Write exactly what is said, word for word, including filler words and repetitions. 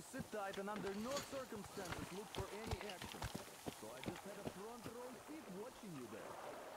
sit tight and under no circumstances look for any action. So I just had a front row seat watching you there.